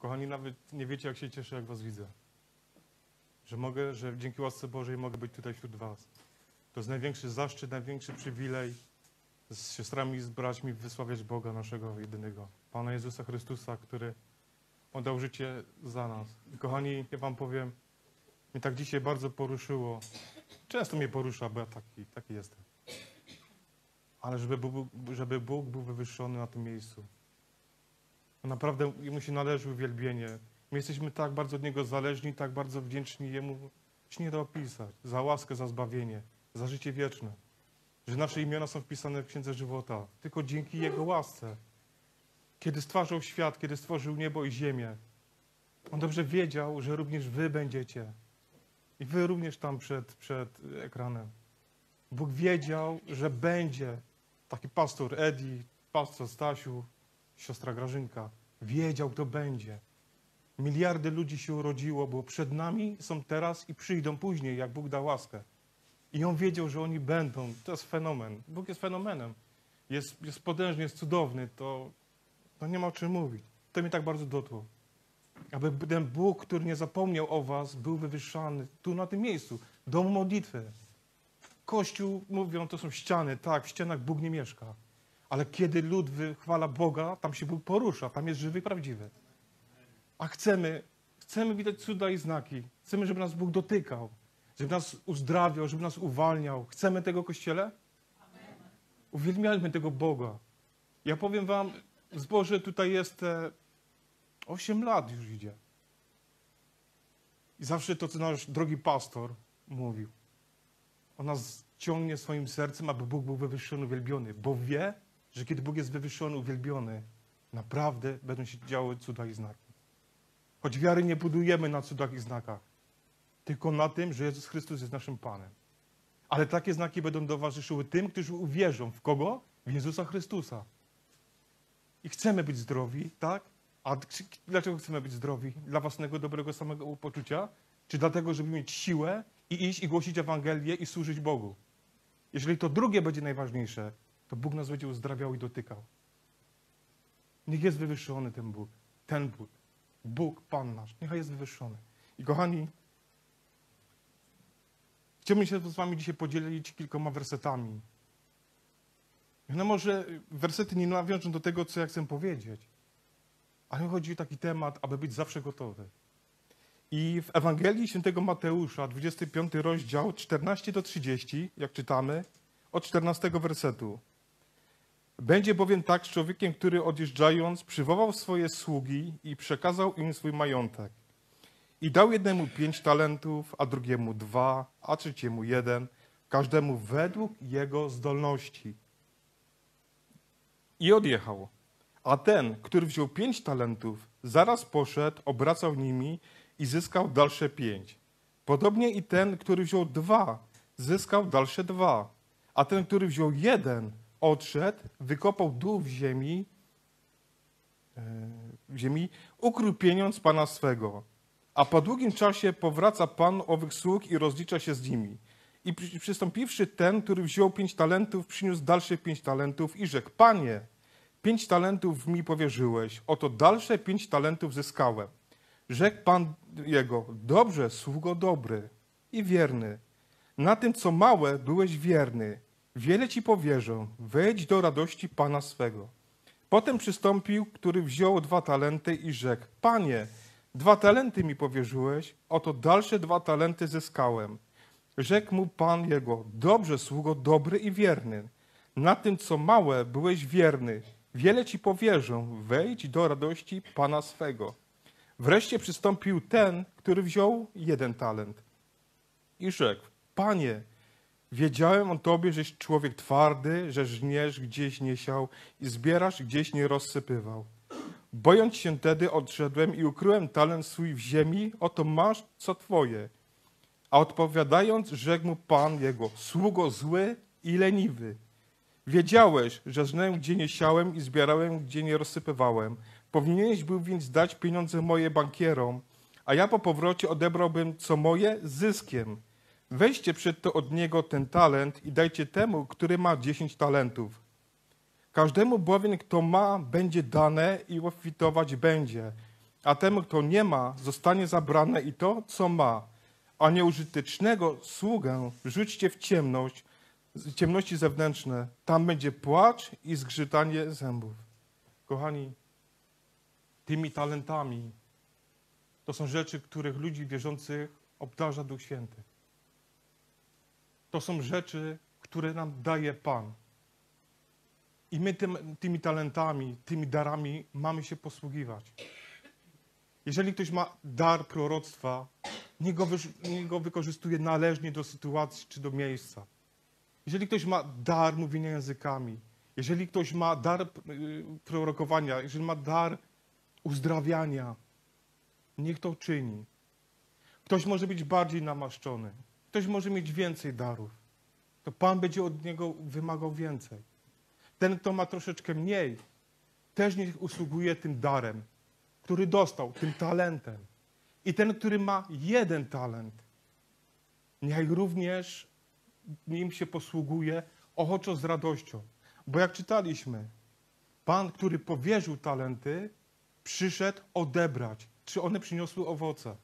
Kochani, nawet nie wiecie, jak się cieszę, jak was widzę. Że dzięki łasce Bożej mogę być tutaj wśród was. To jest największy zaszczyt, największy przywilej z siostrami i z braćmi wysławiać Boga naszego jedynego. Pana Jezusa Chrystusa, który oddał życie za nas. I kochani, ja wam powiem, mnie tak dzisiaj bardzo poruszyło. Często mnie porusza, bo ja taki jestem. Ale żeby Bóg był wywyższony na tym miejscu. Naprawdę Jemu się należy uwielbienie. My jesteśmy tak bardzo od Niego zależni, tak bardzo wdzięczni Jemu, się nie da opisać. Za łaskę, za zbawienie, za życie wieczne. Że nasze imiona są wpisane w Księdze Żywota. Tylko dzięki Jego łasce. Kiedy stwarzał świat, kiedy stworzył niebo i ziemię, On dobrze wiedział, że również wy będziecie. I wy również tam przed ekranem. Bóg wiedział, że będzie taki pastor Edi, pastor Stasiu, siostra Grażynka. Wiedział, kto będzie. Miliardy ludzi się urodziło, bo przed nami są teraz i przyjdą później, jak Bóg da łaskę. I On wiedział, że oni będą. To jest fenomen. Bóg jest fenomenem. Jest potężny, jest cudowny. To nie ma o czym mówić. To mnie tak bardzo dotkło. Aby ten Bóg, który nie zapomniał o was, był wywyższany tu na tym miejscu. Dom modlitwy. Kościół, mówią, to są ściany. Tak, w ścianach Bóg nie mieszka. Ale kiedy lud wychwala Boga, tam się Bóg porusza. Tam jest żywy i prawdziwy. A chcemy widać cuda i znaki. Chcemy, żeby nas Bóg dotykał. Żeby nas uzdrawiał, żeby nas uwalniał. Chcemy tego, Kościele? Uwielbiajmy tego Boga. Ja powiem wam, zboże tutaj jest 8 lat już idzie. I zawsze to, co nasz drogi pastor mówił. On nas ciągnie swoim sercem, aby Bóg był wywyższony, uwielbiony. Bo wie, że kiedy Bóg jest wywyższony, uwielbiony, naprawdę będą się działy cuda i znaki. Choć wiary nie budujemy na cudach i znakach, tylko na tym, że Jezus Chrystus jest naszym Panem. Ale takie znaki będą towarzyszyły tym, którzy uwierzą w kogo? W Jezusa Chrystusa. I chcemy być zdrowi, tak? A dlaczego chcemy być zdrowi? Dla własnego dobrego samego poczucia? Czy dlatego, żeby mieć siłę i iść i głosić Ewangelię i służyć Bogu? Jeżeli to drugie będzie najważniejsze, to Bóg nas będzie uzdrawiał i dotykał. Niech jest wywyższony ten Bóg. Ten Bóg. Bóg, Pan nasz. Niech jest wywyższony. I kochani, chciałbym się z wami dzisiaj podzielić kilkoma wersetami. No może wersety nie nawiążą do tego, co ja chcę powiedzieć. Ale chodzi o taki temat, aby być zawsze gotowy. I w Ewangelii Świętego Mateusza, 25 rozdział, 14-30, jak czytamy, od 14 wersetu. Będzie bowiem tak z człowiekiem, który odjeżdżając przywołał swoje sługi i przekazał im swój majątek. I dał jednemu 5 talentów, a drugiemu 2, a trzeciemu 1, każdemu według jego zdolności. I odjechał. A ten, który wziął 5 talentów, zaraz poszedł, obracał nimi i zyskał dalsze 5. Podobnie i ten, który wziął 2, zyskał dalsze 2. A ten, który wziął 1, odszedł, wykopał dół w ziemi, ukrył pieniądz pana swego. A po długim czasie powraca pan owych sług i rozlicza się z nimi. I przystąpiwszy ten, który wziął 5 talentów, przyniósł dalsze 5 talentów i rzekł: Panie, 5 talentów mi powierzyłeś, oto dalsze 5 talentów zyskałem. Rzekł pan jego: dobrze, sługo dobry i wierny. Na tym, co małe, byłeś wierny. Wiele ci powierzę, wejdź do radości pana swego. Potem przystąpił, który wziął 2 talenty i rzekł: Panie, 2 talenty mi powierzyłeś, oto dalsze 2 talenty zyskałem. Rzekł mu pan jego: dobrze, sługo dobry i wierny. Na tym, co małe, byłeś wierny. Wiele ci powierzę, wejdź do radości pana swego. Wreszcie przystąpił ten, który wziął 1 talent i rzekł: Panie, wiedziałem o tobie, żeś człowiek twardy, że żniesz gdzieś nie siał i zbierasz gdzieś nie rozsypywał. Bojąc się tedy, odszedłem i ukryłem talent swój w ziemi, oto masz co twoje. A odpowiadając, rzekł mu pan jego: sługo zły i leniwy. Wiedziałeś, że żnę gdzie nie siałem i zbierałem gdzie nie rozsypywałem. Powinieneś był więc dać pieniądze moje bankierom, a ja po powrocie odebrałbym co moje zyskiem. Weźcie przedto od niego ten talent i dajcie temu, który ma 10 talentów. Każdemu bowiem, kto ma, będzie dane i obfitować będzie. a temu, kto nie ma, zostanie zabrane i to, co ma. A nieużytecznego sługę wrzućcie w ciemność, ciemności zewnętrzne. Tam będzie płacz i zgrzytanie zębów. Kochani, tymi talentami to są rzeczy, których ludzi wierzących obdarza Duch Święty. To są rzeczy, które nam daje Pan. I my tymi talentami, tymi darami mamy się posługiwać. Jeżeli ktoś ma dar proroctwa, niech go wykorzystuje należnie do sytuacji czy do miejsca. Jeżeli ktoś ma dar mówienia językami, jeżeli ktoś ma dar prorokowania, jeżeli ma dar uzdrawiania, niech to czyni. Ktoś może być bardziej namaszczony, ktoś może mieć więcej darów. To Pan będzie od niego wymagał więcej. Ten, kto ma troszeczkę mniej, też niech usługuje tym darem, który dostał, tym talentem. I ten, który ma jeden talent, niech również nim się posługuje ochoczo z radością. Bo jak czytaliśmy, Pan, który powierzył talenty, przyszedł odebrać. Czy one przyniosły owoce?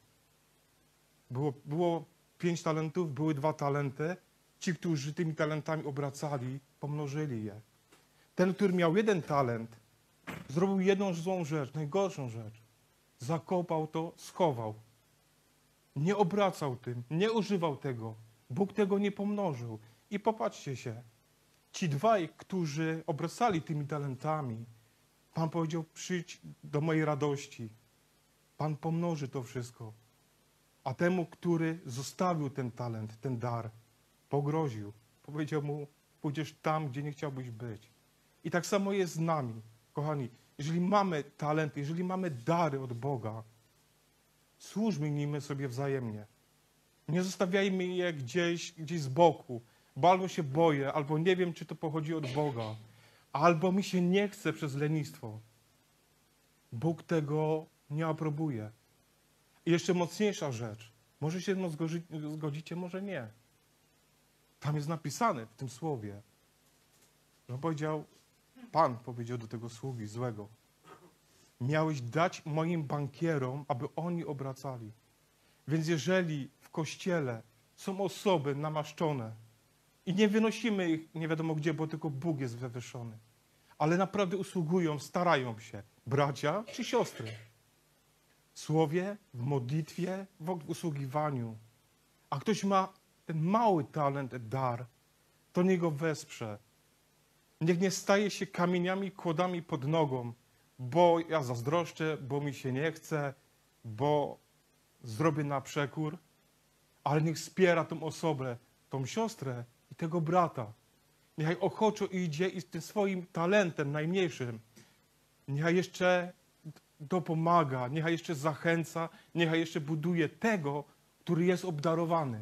Było 5 talentów, były 2 talenty. Ci, którzy tymi talentami obracali, pomnożyli je. Ten, który miał 1 talent, zrobił jedną złą rzecz, najgorszą rzecz. Zakopał to, schował. Nie obracał tym, nie używał tego. Bóg tego nie pomnożył. I popatrzcie się, ci 2, którzy obracali tymi talentami, Pan powiedział, przyjdź do mojej radości. Pan pomnoży to wszystko. A temu, który zostawił ten talent, ten dar, pogroził. Powiedział mu, pójdziesz tam, gdzie nie chciałbyś być. I tak samo jest z nami, kochani. Jeżeli mamy talenty, jeżeli mamy dary od Boga, służmy nimi sobie wzajemnie. Nie zostawiajmy je gdzieś z boku, bo albo się boję, albo nie wiem, czy to pochodzi od Boga, albo mi się nie chce przez lenistwo. Bóg tego nie aprobuje. I jeszcze mocniejsza rzecz. Może się zgodzicie, może nie. Tam jest napisane w tym słowie, że Pan powiedział do tego sługi złego: miałeś dać moim bankierom, aby oni obracali. Więc jeżeli w kościele są osoby namaszczone i nie wynosimy ich nie wiadomo gdzie, bo tylko Bóg jest wywyższony, ale naprawdę usługują, starają się, bracia czy siostry, w słowie, w modlitwie, w usługiwaniu, a ktoś ma ten mały talent, dar, to niech go wesprze. Niech nie staje się kamieniami, kłodami pod nogą, bo ja zazdroszczę, bo mi się nie chce, bo zrobię na przekór, ale niech wspiera tą osobę, tą siostrę i tego brata. Niechaj ochoczo idzie i z tym swoim talentem najmniejszym, niechaj jeszcze dopomaga, niechaj jeszcze zachęca, niechaj jeszcze buduje tego, który jest obdarowany.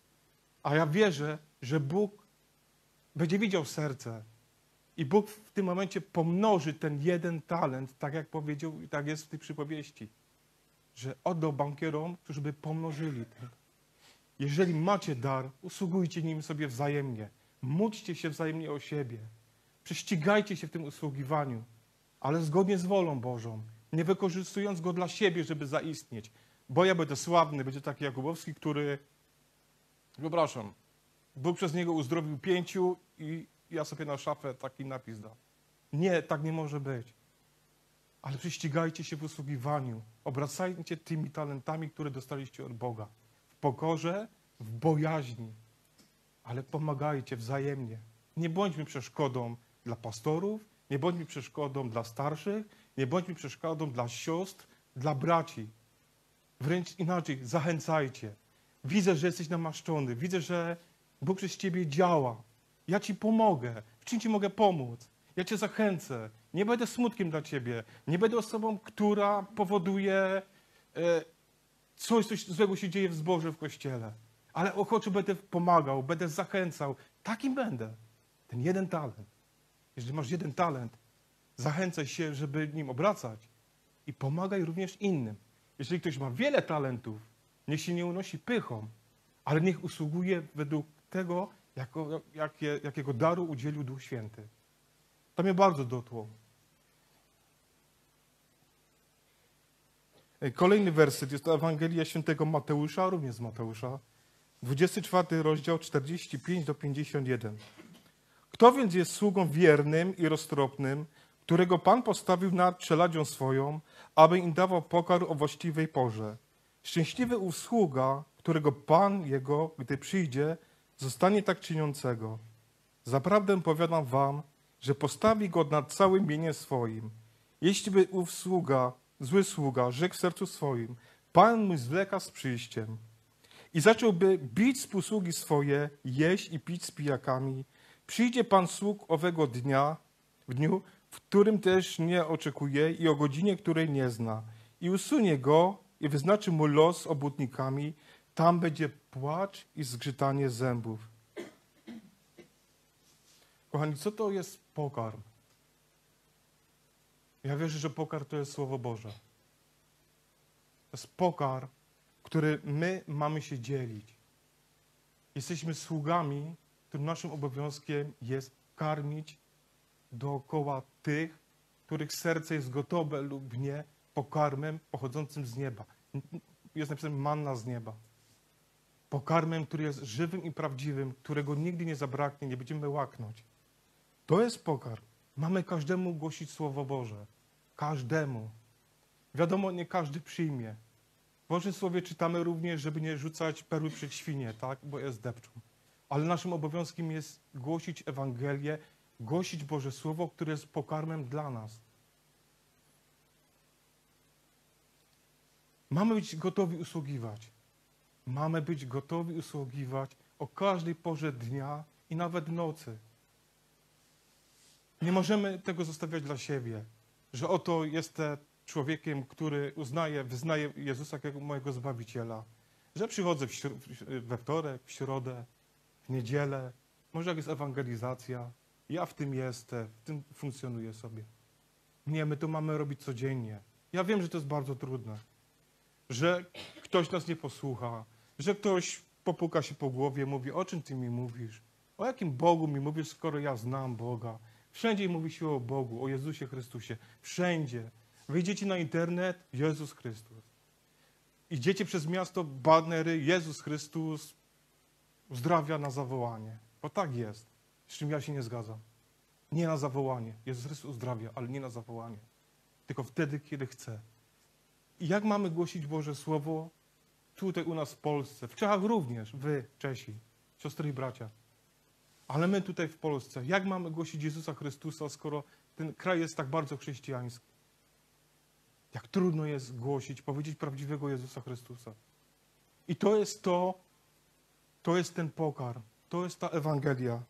A ja wierzę, że Bóg będzie widział serce i Bóg w tym momencie pomnoży ten 1 talent, tak jak powiedział i tak jest w tej przypowieści, że oddał bankierom, którzy by pomnożyli ten. Jeżeli macie dar, usługujcie nim sobie wzajemnie. Módlcie się wzajemnie o siebie. Prześcigajcie się w tym usługiwaniu, ale zgodnie z wolą Bożą, nie wykorzystując go dla siebie, żeby zaistnieć. Bo ja będę sławny, będzie taki Jakubowski, który, przepraszam, Bóg przez niego uzdrowił 5 i ja sobie na szafę taki napis dam. Nie, tak nie może być. Ale prześcigajcie się w usługiwaniu. Obracajcie tymi talentami, które dostaliście od Boga. W pokorze, w bojaźni. Ale pomagajcie wzajemnie. Nie bądźmy przeszkodą dla pastorów, nie bądźmy przeszkodą dla starszych, nie bądźmy przeszkodą dla sióstr, dla braci. Wręcz inaczej, zachęcajcie. Widzę, że jesteś namaszczony. Widzę, że Bóg przez ciebie działa. Ja ci pomogę. W czym ci mogę pomóc? Ja cię zachęcę. Nie będę smutkiem dla ciebie. Nie będę osobą, która powoduje coś złego się dzieje w zborze, w kościele. Ale ochoczo będę pomagał, będę zachęcał. Takim będę. Ten 1 talent. Jeżeli masz 1 talent, zachęcaj się, żeby nim obracać. I pomagaj również innym. Jeżeli ktoś ma wiele talentów, niech się nie unosi pychą, ale niech usługuje według tego, jakiego daru udzielił Duch Święty. To mnie bardzo dotkło. Kolejny werset, jest to Ewangelia Świętego Mateusza, również z Mateusza, 24 rozdział, 45 do 51. Kto więc jest sługą wiernym i roztropnym, którego Pan postawił nad czeladzią swoją, aby im dawał pokarm o właściwej porze? Szczęśliwy ów sługa, którego Pan jego, gdy przyjdzie, zostanie tak czyniącego. Zaprawdę powiadam wam, że postawi go nad całym mieniem swoim. Jeśli by ów sługa, zły sługa, rzekł w sercu swoim, Pan mój zwleka z przyjściem i zacząłby bić współsługi swoje, jeść i pić z pijakami, przyjdzie Pan sług owego dnia, w dniu, w którym też nie oczekuje i o godzinie, której nie zna, i usunie go i wyznaczy mu los z obłudnikami, tam będzie płacz i zgrzytanie zębów. Kochani, co to jest pokarm? Ja wierzę, że pokarm to jest Słowo Boże. To jest pokarm, który my mamy się dzielić. Jesteśmy sługami, którym naszym obowiązkiem jest karmić dookoła tych, których serce jest gotowe lub nie pokarmem pochodzącym z nieba. Jest napisane manna z nieba. Pokarmem, który jest żywym i prawdziwym, którego nigdy nie zabraknie, nie będziemy łaknąć. To jest pokarm. Mamy każdemu głosić Słowo Boże. Każdemu. Wiadomo, nie każdy przyjmie. W Bożym Słowie czytamy również, żeby nie rzucać perły przed świnie, tak? Bo je zdepczą. Ale naszym obowiązkiem jest głosić Ewangelię, głosić Boże Słowo, które jest pokarmem dla nas. Mamy być gotowi usługiwać. Mamy być gotowi usługiwać o każdej porze dnia i nawet nocy. Nie możemy tego zostawiać dla siebie, że oto jestem człowiekiem, który wyznaje Jezusa jako mojego Zbawiciela, że przychodzę we wtorek, w środę, w niedzielę, może jak jest ewangelizacja, ja w tym jestem, w tym funkcjonuję sobie. Nie, my to mamy robić codziennie. Ja wiem, że to jest bardzo trudne, że ktoś nas nie posłucha, że ktoś popuka się po głowie, mówi, o czym ty mi mówisz? O jakim Bogu mi mówisz, skoro ja znam Boga? Wszędzie mówi się o Bogu, o Jezusie Chrystusie. Wszędzie. Wyjdziecie na internet, Jezus Chrystus. Idziecie przez miasto, banery, Jezus Chrystus uzdrawia na zawołanie. Bo tak jest. Z czym ja się nie zgadzam. Nie na zawołanie. Jezus Chrystus uzdrawia, ale nie na zawołanie. Tylko wtedy, kiedy chce. I jak mamy głosić Boże Słowo tutaj u nas w Polsce? W Czechach również, wy, Czesi, siostry i bracia. Ale my tutaj w Polsce, jak mamy głosić Jezusa Chrystusa, skoro ten kraj jest tak bardzo chrześcijański? Jak trudno jest głosić, powiedzieć prawdziwego Jezusa Chrystusa. I to jest ten pokarm, to jest ta Ewangelia.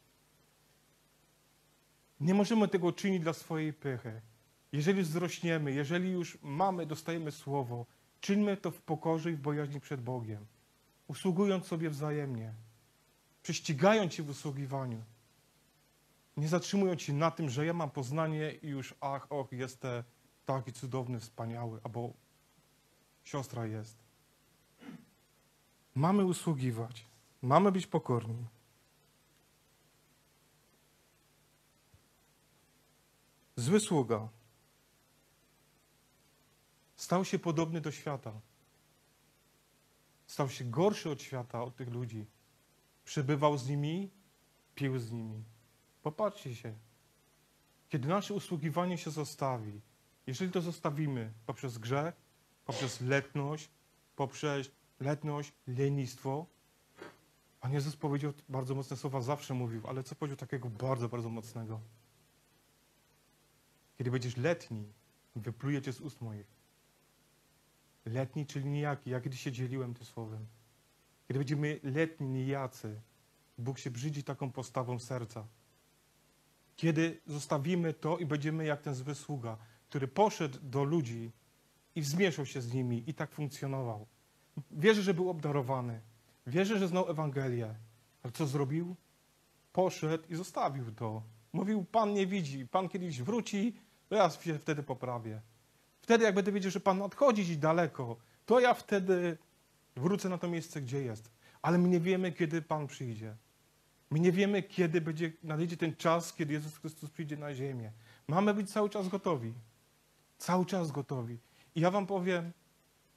Nie możemy tego czynić dla swojej pychy. Jeżeli wzrośniemy, jeżeli już dostajemy słowo, czyńmy to w pokorze i w bojaźni przed Bogiem, usługując sobie wzajemnie, prześcigając się w usługiwaniu. Nie zatrzymując się na tym, że ja mam poznanie i już jestem taki cudowny, wspaniały, albo siostra jest. Mamy usługiwać. Mamy być pokorni. Zły sługa stał się podobny do świata. Stał się gorszy od świata, od tych ludzi. Przebywał z nimi, pił z nimi. Popatrzcie się. Kiedy nasze usługiwanie się zostawi, jeżeli to zostawimy poprzez grzech, poprzez letność, lenistwo, Pan Jezus powiedział bardzo mocne słowa, zawsze mówił, ale co powiedział takiego bardzo, bardzo mocnego? Kiedy będziesz letni, wypluję cię z ust moich. Letni, czyli nijaki. Ja kiedyś się dzieliłem tym słowem. Kiedy będziemy letni, nijacy, Bóg się brzydzi taką postawą serca. Kiedy zostawimy to i będziemy jak ten zły sługa, który poszedł do ludzi i zmieszał się z nimi i tak funkcjonował. Wierzę, że był obdarowany. Wierzę, że znał Ewangelię. Ale co zrobił? Poszedł i zostawił to. Mówił, Pan nie widzi. Pan kiedyś wróci, to ja się wtedy poprawię. Wtedy, jak będę wiedział, że Pan nadchodzi gdzieś daleko, to ja wtedy wrócę na to miejsce, gdzie jest. Ale my nie wiemy, kiedy Pan przyjdzie. My nie wiemy, kiedy nadejdzie ten czas, kiedy Jezus Chrystus przyjdzie na ziemię. Mamy być cały czas gotowi. Cały czas gotowi. I ja wam powiem,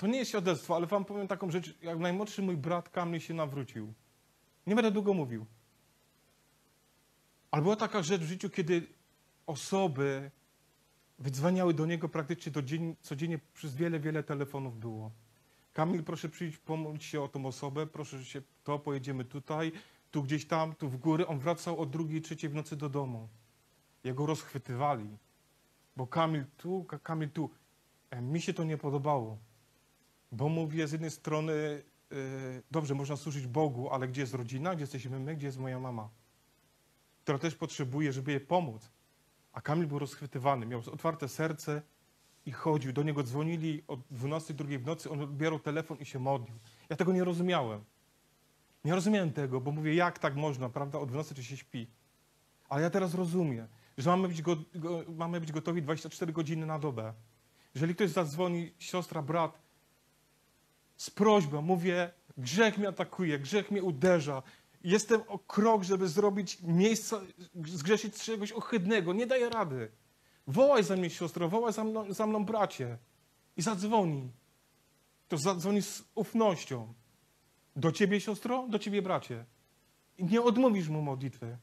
To nie jest świadectwo, ale wam powiem taką rzecz, jak najmłodszy mój brat Kamil się nawrócił. Nie będę długo mówił. Ale była taka rzecz w życiu, kiedy osoby wydzwaniały do niego praktycznie codziennie przez wiele telefonów było. Kamil, proszę przyjść, pomódl się o tą osobę, proszę się pojedziemy tutaj, tu gdzieś tam, tu w góry. On wracał o 2, 3 w nocy do domu. Jego rozchwytywali. Bo Kamil tu, Kamil tu. Mi się to nie podobało. Bo mówię z jednej strony, dobrze, można służyć Bogu, ale gdzie jest rodzina, gdzie jesteśmy my, gdzie jest moja mama? Która też potrzebuje, żeby jej pomóc. A Kamil był rozchwytywany, miał otwarte serce i chodził. Do niego dzwonili o 12, 2 w nocy, on odbierał telefon i się modlił. Ja tego nie rozumiałem. Nie rozumiałem tego, bo mówię, jak tak można, prawda? O 12 czy się śpi. Ale ja teraz rozumiem, że mamy być gotowi 24 godziny na dobę. Jeżeli ktoś zadzwoni, siostra, brat, z prośbą, mówię, grzech mnie atakuje, grzech mnie uderza. Jestem o krok, żeby zrobić miejsce, zgrzeszyć z czegoś ohydnego. Nie daję rady. Wołaj za mnie, siostro, wołaj za mną bracie. I zadzwoni. To zadzwoni z ufnością. Do ciebie, siostro, do ciebie, bracie. I nie odmówisz mu modlitwy.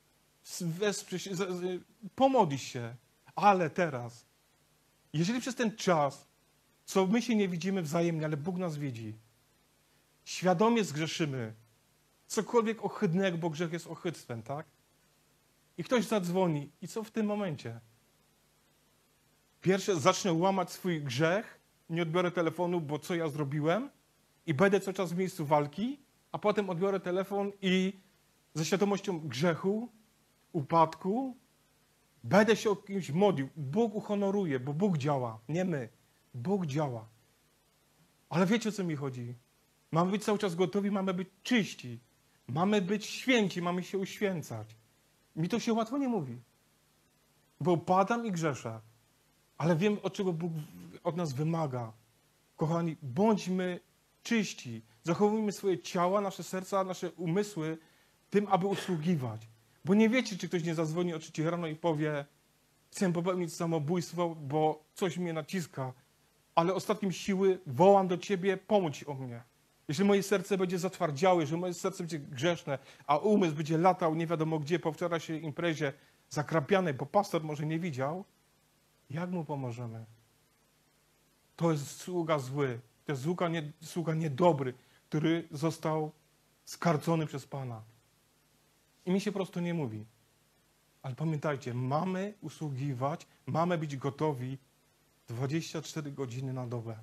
Pomodlisz się. Ale teraz, jeżeli przez ten czas, co my się nie widzimy wzajemnie, ale Bóg nas widzi, świadomie zgrzeszymy, cokolwiek ohydnego, bo grzech jest ohydztwem, tak? I ktoś zadzwoni. I co w tym momencie? Pierwsze, zacznę łamać swój grzech, nie odbiorę telefonu, bo co ja zrobiłem? I będę cały czas w miejscu walki, a potem odbiorę telefon i ze świadomością grzechu, upadku, będę się o kimś modlił. Bóg uhonoruje, bo Bóg działa, nie my. Bóg działa. Ale wiecie, o co mi chodzi? Mamy być cały czas gotowi, mamy być czyści. Mamy być święci, mamy się uświęcać. Mi to się łatwo nie mówi. Bo upadam i grzeszę. Ale wiem, od czego Bóg od nas wymaga. Kochani, bądźmy czyści. Zachowujmy swoje ciała, nasze serca, nasze umysły tym, aby usługiwać. Bo nie wiecie, czy ktoś nie zadzwoni o 3 rano i powie, chcę popełnić samobójstwo, bo coś mnie naciska, ale ostatnim siły wołam do Ciebie, pomóż o mnie. Jeśli moje serce będzie zatwardziałe, jeżeli moje serce będzie grzeszne, a umysł będzie latał nie wiadomo gdzie po wczorajszej imprezie zakrapianej, bo pastor może nie widział, jak mu pomożemy? To jest sługa zły, to jest sługa niedobry, który został skarcony przez Pana. I mi się prosto nie mówi. Ale pamiętajcie, mamy usługiwać, mamy być gotowi 24 godziny na dobę.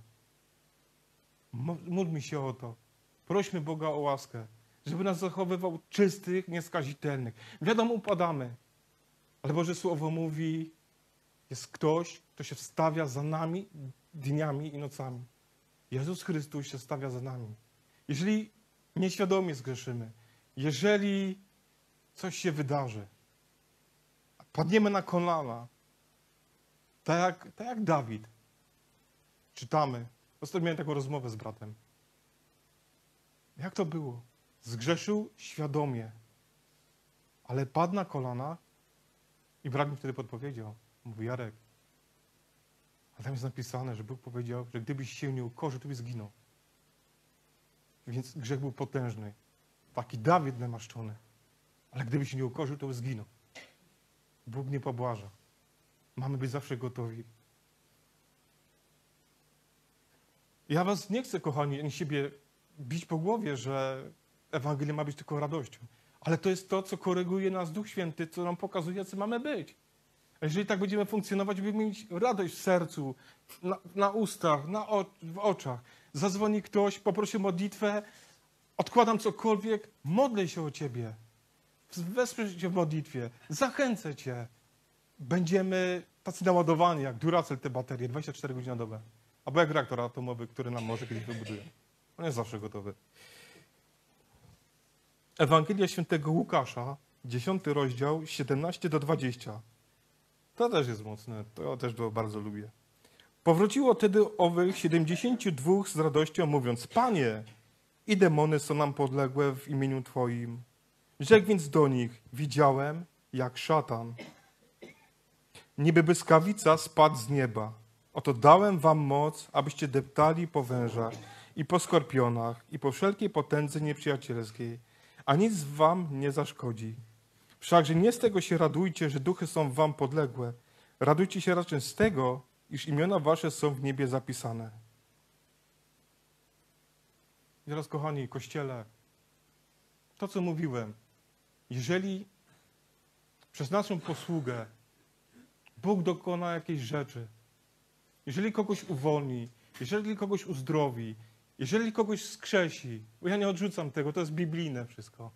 Módlmy się o to. Prośmy Boga o łaskę, żeby nas zachowywał czystych, nieskazitelnych. Wiadomo, upadamy, ale Boże Słowo mówi, jest ktoś, kto się wstawia za nami dniami i nocami. Jezus Chrystus się stawia za nami. Jeżeli nieświadomie zgrzeszymy, jeżeli coś się wydarzy, padniemy na kolana, tak jak Dawid, czytamy. Ostatnio miałem taką rozmowę z bratem. Jak to było? Zgrzeszył świadomie, ale padł na kolana i brat mi wtedy podpowiedział. Mówi, Jarek, ale tam jest napisane, że Bóg powiedział, że gdybyś się nie ukorzył, to byś zginął. Więc grzech był potężny. Taki Dawid namaszczony. Ale gdyby się nie ukorzył, to by zginął. Bóg nie pobłaża. Mamy być zawsze gotowi. Ja was nie chcę, kochani, ani siebie bić po głowie, że Ewangelia ma być tylko radością. Ale to jest to, co koryguje nas Duch Święty, co nam pokazuje, jacy mamy być. A jeżeli tak będziemy funkcjonować, będziemy mieć radość w sercu, na ustach, w oczach. Zadzwoni ktoś, poprosi modlitwę, odkładam cokolwiek, modlę się o ciebie. Wesprę cię w modlitwie, zachęcę cię. Będziemy tacy naładowani, jak Duracell te baterie, 24 godziny na dobę. Albo jak reaktor atomowy, który nam może kiedyś wybuduje. On jest zawsze gotowy. Ewangelia Świętego Łukasza, 10 rozdział, 17-20. To też jest mocne, to też bardzo lubię. Powróciło wtedy owych 72 z radością, mówiąc, Panie, i demony są nam podległe w imieniu Twoim. Rzekł więc do nich, widziałem, jak szatan, niby błyskawica, spadł z nieba. Oto dałem wam moc, abyście deptali po wężach i po skorpionach i po wszelkiej potędze nieprzyjacielskiej, a nic wam nie zaszkodzi. Wszakże nie z tego się radujcie, że duchy są wam podległe. Radujcie się raczej z tego, iż imiona wasze są w niebie zapisane. I teraz, kochani, Kościele, to co mówiłem, jeżeli przez naszą posługę Bóg dokona jakiejś rzeczy, jeżeli kogoś uwolni, jeżeli kogoś uzdrowi, jeżeli kogoś skrzesi, bo ja nie odrzucam tego, to jest biblijne wszystko,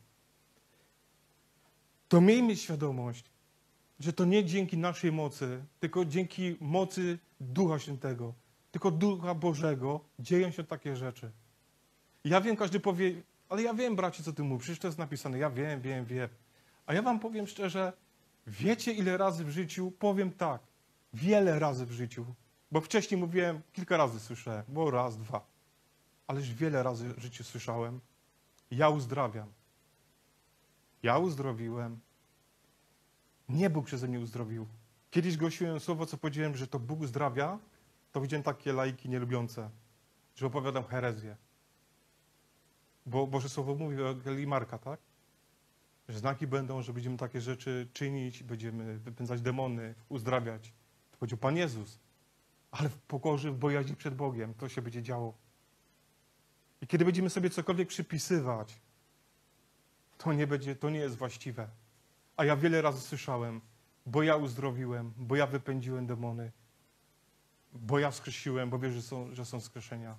to miejmy świadomość, że to nie dzięki naszej mocy, tylko dzięki mocy Ducha Świętego, tylko Ducha Bożego dzieją się takie rzeczy. Ja wiem, każdy powie, ale ja wiem, bracie, co ty mówisz, przecież to jest napisane, ja wiem. A ja wam powiem szczerze, wiecie, ile razy w życiu, powiem tak, wiele razy w życiu, bo wcześniej mówiłem, kilka razy słyszałem, było raz, dwa, ależ wiele razy w życiu słyszałem, ja uzdrawiam. Ja uzdrowiłem. Nie Bóg przeze mnie uzdrowił. Kiedyś głosiłem słowo, co powiedziałem, że to Bóg uzdrawia, to widziałem takie laiki nielubiące, że opowiadam herezję. Bo Boże Słowo mówi o Ewangelii Marka, tak? Że znaki będą, że będziemy takie rzeczy czynić, będziemy wypędzać demony, uzdrawiać. To powiedział Pan Jezus. Ale w pokorze, w bojaźni przed Bogiem to się będzie działo. I kiedy będziemy sobie cokolwiek przypisywać, to nie jest właściwe. A ja wiele razy słyszałem, bo ja uzdrowiłem, bo ja wypędziłem demony, bo ja wskrzesiłem, bo wiesz, że są wskrzeszenia.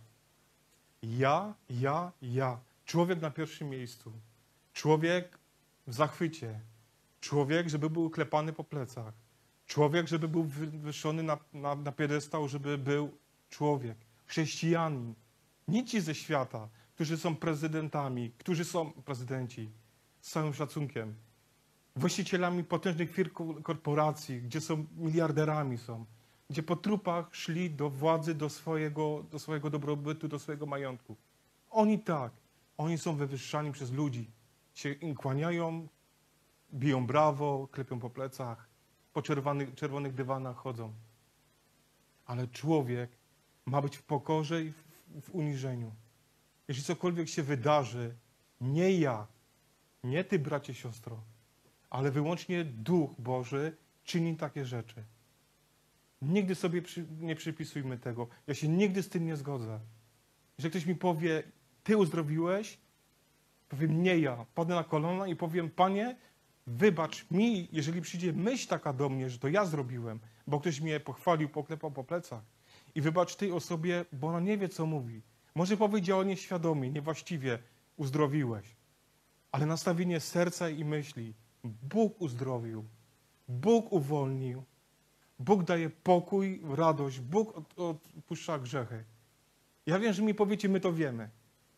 Ja. Człowiek na pierwszym miejscu. Człowiek w zachwycie. Człowiek, żeby był klepany po plecach. Człowiek, żeby był wywyższony na piedestał, żeby był człowiek. Chrześcijanin. Nie ci ze świata, którzy są prezydentami, którzy są prezydenci. Z całym szacunkiem. Właścicielami potężnych firm, korporacji, gdzie są miliarderami są. Gdzie po trupach szli do władzy, do swojego dobrobytu, do swojego majątku. Oni tak. Oni są wywyższani przez ludzi. Się im kłaniają, biją brawo, klepią po plecach, po czerwonych dywanach chodzą. Ale człowiek ma być w pokorze i w uniżeniu. Jeśli cokolwiek się wydarzy, nie ja, nie ty, bracie, siostro, ale wyłącznie Duch Boży czyni takie rzeczy. Nigdy sobie nie przypisujmy tego. Ja się nigdy z tym nie zgodzę. Jeżeli ktoś mi powie, ty uzdrowiłeś, powiem, nie ja. Padnę na kolana i powiem, Panie, wybacz mi, jeżeli przyjdzie myśl taka do mnie, że to ja zrobiłem, bo ktoś mnie pochwalił, poklepał po plecach. I wybacz tej osobie, bo ona nie wie, co mówi. Może powiedziała nieświadomie, niewłaściwie, uzdrowiłeś. Ale nastawienie serca i myśli, Bóg uzdrowił, Bóg uwolnił, Bóg daje pokój, radość, Bóg odpuszcza grzechy. Ja wiem, że mi powiecie, my to wiemy.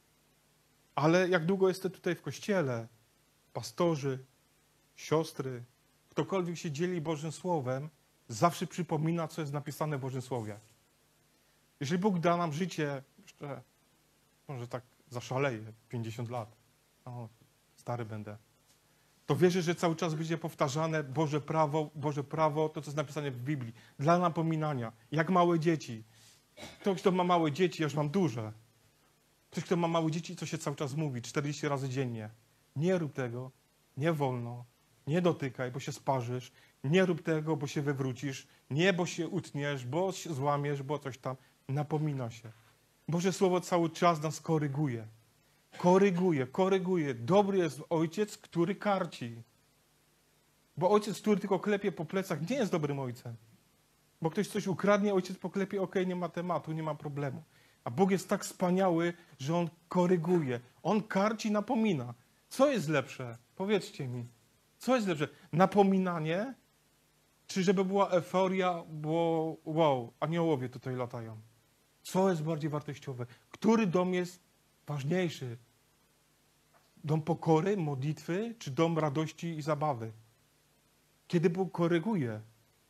Ale jak długo jestem tutaj w kościele, pastorzy, siostry, ktokolwiek się dzieli Bożym Słowem, zawsze przypomina, co jest napisane w Bożym Słowie. Jeżeli Bóg da nam życie, jeszcze może tak zaszaleję, 50 lat, stary będę, to wierzę, że cały czas będzie powtarzane Boże prawo, to co jest napisane w Biblii, dla napominania, jak małe dzieci. Ktoś, kto ma małe dzieci, ja już mam duże. Ktoś, kto ma małe dzieci, co się cały czas mówi, 40 razy dziennie. Nie rób tego, nie wolno, nie dotykaj, bo się sparzysz, nie rób tego, bo się wywrócisz, nie, bo się utniesz, bo się złamiesz, bo coś tam. Napomina się. Boże Słowo cały czas nas koryguje. Koryguje. Dobry jest ojciec, który karci. Bo ojciec, który tylko klepie po plecach, nie jest dobrym ojcem. Bo ktoś coś ukradnie, ojciec poklepie, okej, nie ma tematu, nie ma problemu. A Bóg jest tak wspaniały, że On koryguje. On karci, napomina. Co jest lepsze? Powiedzcie mi. Co jest lepsze? Napominanie? Czy żeby była euforia, bo wow, aniołowie tutaj latają? Co jest bardziej wartościowe? Który dom jest ważniejszy? Dom pokory, modlitwy, czy dom radości i zabawy? Kiedy Bóg koryguje,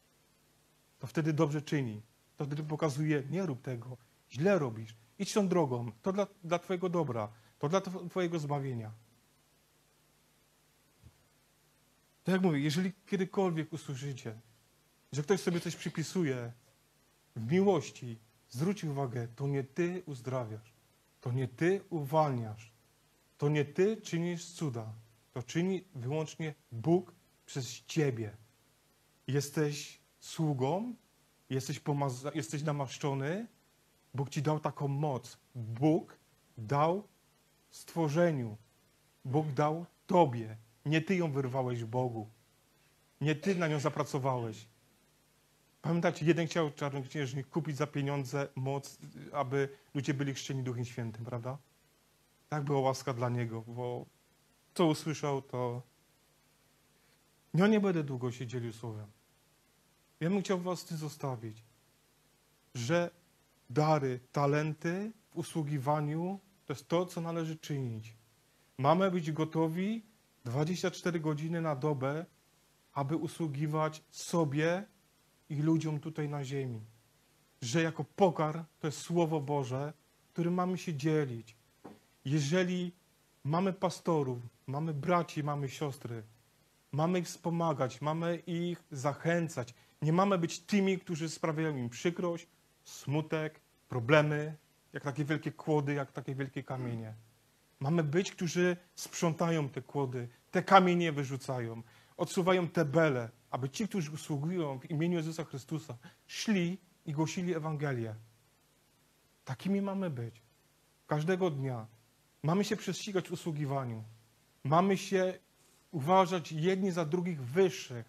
to wtedy dobrze czyni. To wtedy pokazuje, nie rób tego, źle robisz, idź tą drogą, to dla twojego dobra, to dla twojego zbawienia. To jak mówię, jeżeli kiedykolwiek usłyszycie, że ktoś sobie coś przypisuje, w miłości, zwróć uwagę, to nie Ty uzdrawiasz, to nie Ty uwalniasz, to nie Ty czynisz cuda, to czyni wyłącznie Bóg przez Ciebie. Jesteś sługą, jesteś namaszczony, Bóg Ci dał taką moc. Bóg dał stworzeniu, Bóg dał Tobie. Nie Ty ją wyrwałeś Bogu, nie Ty na nią zapracowałeś. Pamiętacie, jeden chciał czarnoksiężnik kupić za pieniądze moc, aby ludzie byli chrzczeni Duchem Świętym, prawda? Tak była łaska dla niego, bo co usłyszał, to ja nie będę długo się dzielił słowem. Ja bym chciał was zostawić, że dary, talenty w usługiwaniu to jest to, co należy czynić. Mamy być gotowi 24 godziny na dobę, aby usługiwać sobie i ludziom tutaj na ziemi. Że jako pokarm to jest Słowo Boże, którym mamy się dzielić. Jeżeli mamy pastorów, mamy braci, mamy siostry, mamy ich wspomagać, mamy ich zachęcać. Nie mamy być tymi, którzy sprawiają im przykrość, smutek, problemy, jak takie wielkie kłody, jak takie wielkie kamienie. Mamy być, którzy sprzątają te kłody, te kamienie wyrzucają, odsuwają te bele, aby ci, którzy usługują w imieniu Jezusa Chrystusa, szli i głosili Ewangelię. Takimi mamy być. Każdego dnia. Mamy się prześcigać w usługiwaniu. Mamy się uważać jedni za drugich wyższych.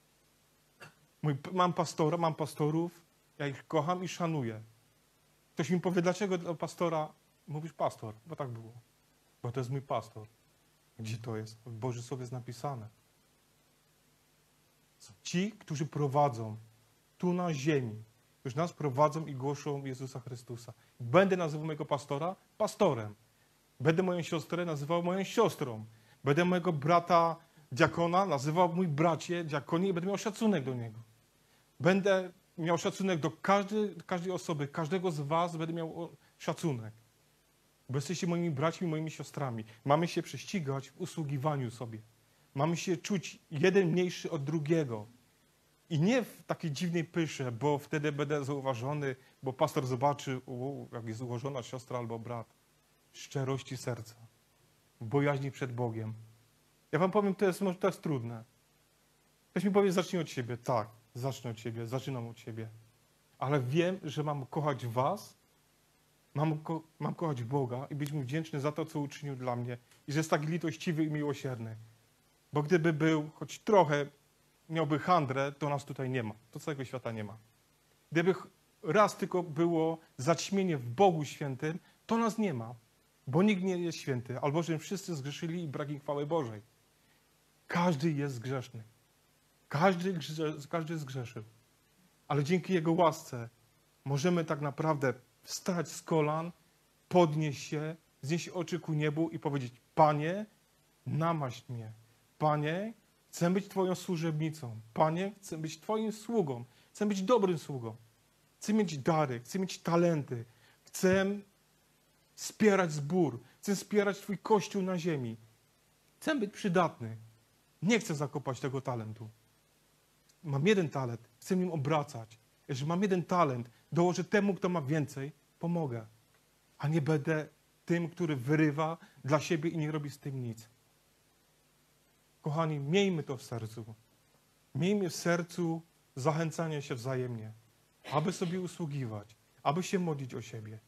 Mam pastorów, ja ich kocham i szanuję. Ktoś mi powie, dlaczego do pastora mówisz pastor? Bo tak było. Bo to jest mój pastor. Gdzie to jest? W Bożym Słowie jest napisane. Ci, którzy prowadzą tu na ziemi, którzy nas prowadzą i głoszą Jezusa Chrystusa. Będę nazywał mojego pastora pastorem. Będę moją siostrę nazywał moją siostrą. Będę mojego brata diakona nazywał mój bracie diakonie i będę miał szacunek do niego. Będę miał szacunek do każdej osoby, każdego z was będę miał szacunek. Bo jesteście moimi braćmi, moimi siostrami. Mamy się prześcigać w usługiwaniu sobie. Mamy się czuć jeden mniejszy od drugiego. I nie w takiej dziwnej pysze, bo wtedy będę zauważony, bo pastor zobaczy, jak jest ułożona siostra albo brat. Szczerości serca. Bojaźni przed Bogiem. Ja wam powiem, to jest trudne. Ktoś mi powie, zacznij od siebie. Tak, zacznę od siebie, zaczynam od siebie. Ale wiem, że mam kochać was, mam kochać Boga i być mu wdzięczny za to, co uczynił dla mnie. I że jest tak litościwy i miłosierny. Bo gdyby był choć trochę, miałby handrę, to nas tutaj nie ma. To całego świata nie ma. Gdyby raz tylko było zaćmienie w Bogu Świętym, to nas nie ma. Bo nikt nie jest święty, albowiem wszyscy zgrzeszyli i brak im chwały Bożej. Każdy jest grzeszny. Każdy zgrzeszył. Ale dzięki Jego łasce możemy tak naprawdę wstać z kolan, podnieść się, wznieść oczy ku niebu i powiedzieć: Panie, namaść mnie. Panie, chcę być Twoją służebnicą. Panie, chcę być Twoim sługą. Chcę być dobrym sługą. Chcę mieć dary, chcę mieć talenty. Chcę wspierać zbór. Chcę wspierać Twój Kościół na ziemi. Chcę być przydatny. Nie chcę zakopać tego talentu. Mam jeden talent, chcę nim obracać. Jeżeli mam jeden talent, dołożę temu, kto ma więcej, pomogę. A nie będę tym, który wyrywa dla siebie i nie robi z tym nic. Kochani, miejmy to w sercu. Miejmy w sercu zachęcanie się wzajemnie, aby sobie usługiwać, aby się modlić o siebie.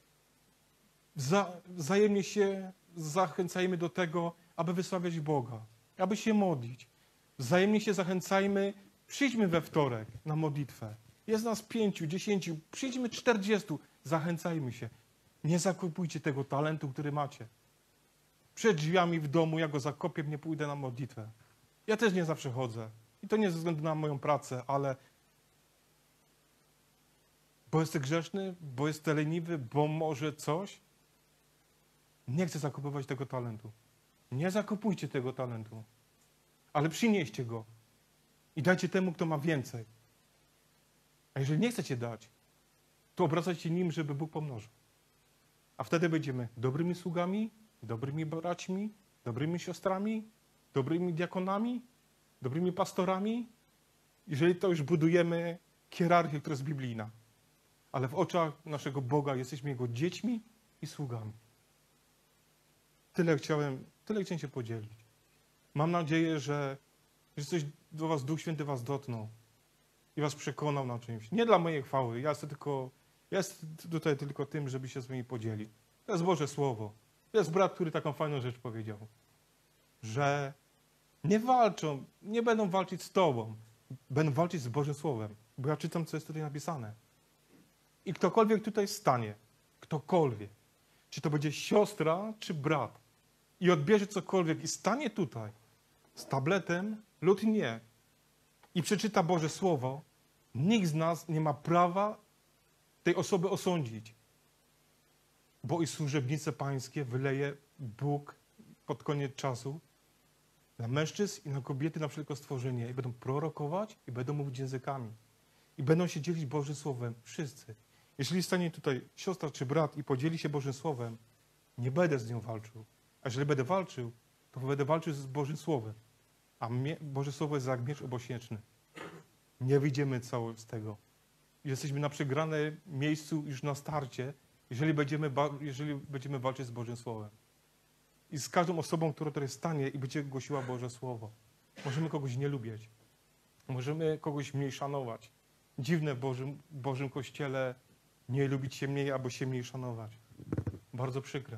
Wzajemnie się zachęcajmy do tego, aby wysławiać Boga, aby się modlić. Wzajemnie się zachęcajmy, przyjdźmy we wtorek na modlitwę. Jest nas 5, 10, przyjdźmy 40, zachęcajmy się. Nie zakupujcie tego talentu, który macie. Przed drzwiami w domu, ja go zakopię, nie pójdę na modlitwę. Ja też nie zawsze chodzę. I to nie ze względu na moją pracę, ale bo jestem grzeszny, bo jestem leniwy, bo może coś. Nie chcę zakupywać tego talentu. Nie zakupujcie tego talentu. Ale przynieście go i dajcie temu, kto ma więcej. A jeżeli nie chcecie dać, to obracajcie nim, żeby Bóg pomnożył. A wtedy będziemy dobrymi sługami, dobrymi braćmi, dobrymi siostrami, dobrymi diakonami, dobrymi pastorami, jeżeli to już budujemy hierarchię, która jest biblijna. ale w oczach naszego Boga jesteśmy Jego dziećmi i sługami. Tyle chciałem się podzielić. Mam nadzieję, że coś do was, Duch Święty was dotknął i was przekonał na czymś. Nie dla mojej chwały. Ja jestem tutaj tylko tym, żeby się z wami podzielić. To jest Boże Słowo. To jest brat, który taką fajną rzecz powiedział, że nie walczą, nie będą walczyć z tobą, będą walczyć z Bożym Słowem. Bo ja czytam, co jest tutaj napisane. I ktokolwiek tutaj stanie, ktokolwiek, czy to będzie siostra, czy brat, i odbierze cokolwiek i stanie tutaj z tabletem lub nie i przeczyta Boże Słowo, nikt z nas nie ma prawa tej osoby osądzić. Bo i służebnice pańskie wyleje Bóg pod koniec czasu na mężczyzn i na kobiety, na wszelkie stworzenie. I będą prorokować i będą mówić językami. I będą się dzielić Bożym Słowem. Wszyscy. Jeżeli stanie tutaj siostra czy brat i podzieli się Bożym Słowem, nie będę z nią walczył. A jeżeli będę walczył, to będę walczył z Bożym Słowem. A Boże Słowo jest jak miecz obosieczny. Nie wyjdziemy cało z tego. Jesteśmy na przegranym miejscu już na starcie, jeżeli będziemy walczyć z Bożym Słowem. I z każdą osobą, która tutaj stanie i będzie głosiła Boże Słowo. Możemy kogoś nie lubić. Możemy kogoś mniej szanować. Dziwne w Bożym Kościele nie lubić się mniej albo się mniej szanować. Bardzo przykre.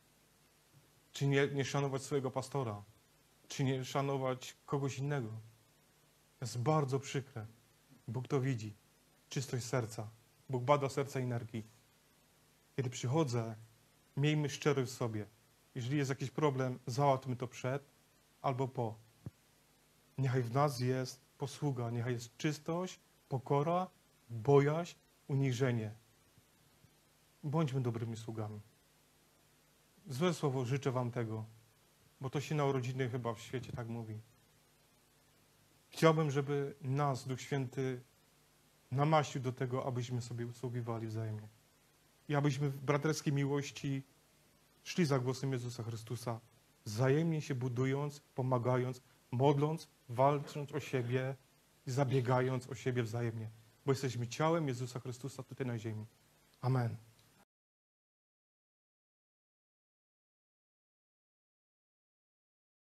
Czy nie szanować swojego pastora. Czy nie szanować kogoś innego. Jest bardzo przykre. Bóg to widzi. Czystość serca. Bóg bada serca i nerki. Kiedy przychodzę, miejmy szczerość w sobie. Jeżeli jest jakiś problem, załatwmy to przed albo po. Niechaj w nas jest posługa, niechaj jest czystość, pokora, bojaźń, uniżenie. Bądźmy dobrymi sługami. Złe słowo, życzę wam tego, bo to się na urodziny chyba w świecie tak mówi. Chciałbym, żeby nas Duch Święty namaścił do tego, abyśmy sobie usługiwali wzajemnie. I abyśmy w braterskiej miłości szli za głosem Jezusa Chrystusa, wzajemnie się budując, pomagając, modląc, walcząc o siebie i zabiegając o siebie wzajemnie. Bo jesteśmy ciałem Jezusa Chrystusa tutaj na ziemi. Amen.